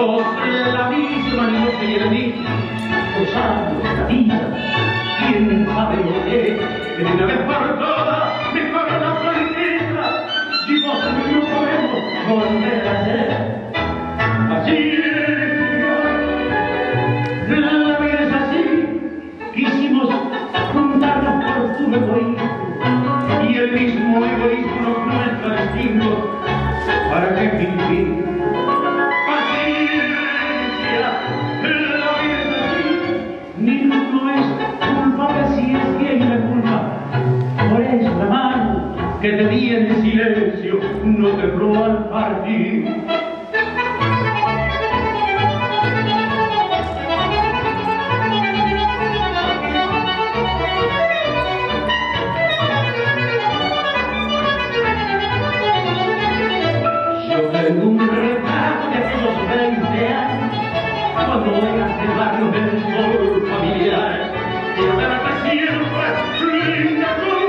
sos la misma noche y el mismo gozando esta vida. ¿Quién sabe lo que de una vez por todas me corre la franqueza? Si vos no podemos volver a ser paciencia. La vida es así, quisimos juntarnos por tu egoísmo y el mismo egoísmo nos muestra distinto. ¿Para qué fingir? No es culpable si es que hay una culpa. Por eso la mano que te di en silencio no tembló al partir. Yo tengo un retrato de aquellos 20 años cuando eras del barrio del sol familiar. Esta siempre linda